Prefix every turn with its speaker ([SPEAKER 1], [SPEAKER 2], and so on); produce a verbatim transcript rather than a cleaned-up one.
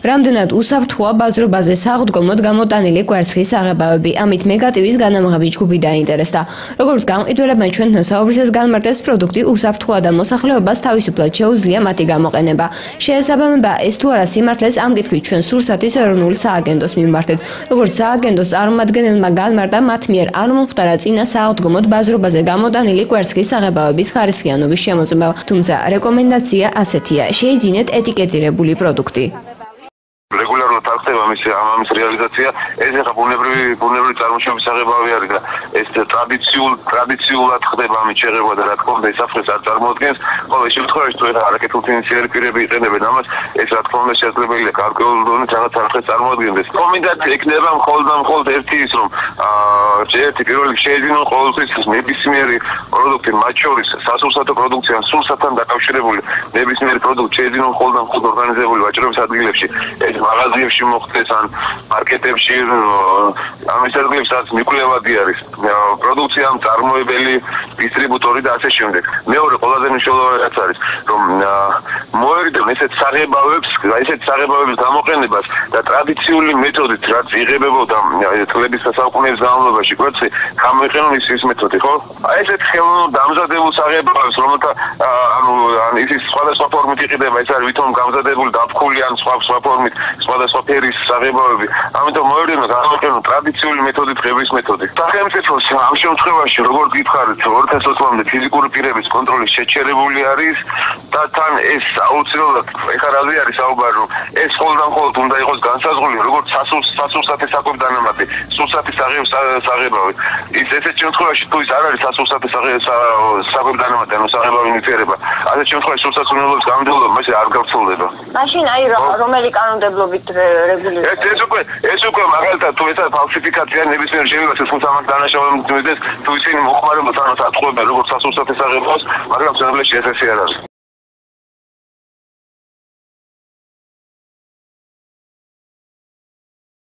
[SPEAKER 1] რამდენად უსაფრთხოა ბაზრობაზე სააღდგომოდ გამოტანილი კვერცხის საღებავები. ამით მეგა-ტვ-ის განამღები ჯგუფი დაინტერესდა. როგორც გამყიდველებმა ჩვენთან საუბრისას განმარტეს პროდუქტი უსაფრთხოა და მოსახლეობას თავისუფლად შეუძლია მათი გამოყენება. შეესაბამება ეს თუ არა სიმართლეს ამ კითხვით ჩვენ სურსათის ეროვნული სააგენტოს მივმართეთ. როგორც სააგენტოს წარმომადგენელმა განმარტა მათ მიერ არ მომხდარა წინა სააღდგომოდ ბაზრობაზე გამოტანილი კვერცხის საღებავების ხარისხიანობის შემოწმება, თუმცა რეკომენდაცია ასეთია: შეიძინეთ ეტიკეტირებული პროდუქტი.
[SPEAKER 2] რეგულარულად ხდება ამის ამის რეალიზაცია. ეს ახლა ბუნებრივი ბუნებრივი წარმოშობის საღებავი არის და ეს ტრადიციულ ტრადიციულად ხდება ამის შეღება და რა თქმა უნდა საფრთხეს არ წარმოადგენს. ყოველ შემთხვევაში თუ ახლა არაკეთილთინციერი პირები იყენებენ ამას, ეს რა თქმა უნდა შესაძლებელია გარკვეულ დონეზე რაღაც საფრთხეს წარმოადგენდეს. რეკომენდაცია იქნება მხოლოდ და მხოლოდ ერთი ის, რომ ერთი პირველ რიგში შეეძინონ ყოველთვის ნებისმიერი პროდუქტი, მათ შორის სასურსათო პროდუქცია, სურსათთან დაკავშირებული ნებისმიერი პროდუქტი შეეძინონ მხოლოდ და მხოლოდ ორგანიზებული ვაჭრობის ადგილებში. ეს მაღაზიებში მოხდეს ან მარკეტებში, ამის ადგილებში სადაც მიკვლევადი არის პროდუქცია, მწარმოებელი, დისტრიბუტორი და ასე შემდეგ. მეორე ყველაზე მნიშვნელოვანი რაც არის, რომ მოერიდონ ესეთ საღებავებს, ესეთ საღებავების გამოყენებას და ტრადიციული მეთოდით, რაც იღებებოდა წლების და საუკუნეების განმავლობაში კვერცხი, გამოიყენონ ის ის მეთოდი, ხო? აი ესეთ ხელოვნურ დამზადებულ საღებავებს, რომელთა ანუ ან ის სხვადასხვა ფორმით იყიდება, ეს არის ვითომ გამზადებული დაფქული ან სხვა სხვა ფორმით, სხვადასხვა ფერის საღებავები. ამიტომ მოერიდონ გამოიყენონ ტრადიციული მეთოდით ღების მეთოდი. სახელმწიფოს ამ შემთხვევაში, როგორც გითხარით, ორი ათას ოცი წლამდე ფიზიკური პირების კონტროლი შეჩერებული არის და თან ეს აუცილებლად ეხლა რაზე არის საუბარი, რომ ეს მხოლოდ და მხოლოდ უნდა იყოს განსაზღვრული, როგორც სასურსათის საკვებ დანამატი, სურსათის საღებავი. ის ესეთ შემთხვევაში თუ ის არ არის სასურსათის საკვებ დანამატი, ანუ საღებავი ნივთიერება, ასეთ შემთხვევაში სურსათის უნელობის კანონმდებლობა მასე არ გავრცელდება.
[SPEAKER 3] მაშინ აი რომელი კანონმდებლობით რეგულირდება?
[SPEAKER 2] ეს ეს უკვე ეს უკვე მაგალითად თუ ესა ფალსიფიკაცია ნებისმიერ შემთხვევაში თუმცა ამას დანაშაულებს თუ ისინი მოხმარებულს ანოს ატყუებენ როგორც სასურსათის საღებავს, მაგრამ შემთხვევაში ეს ესე არ არის.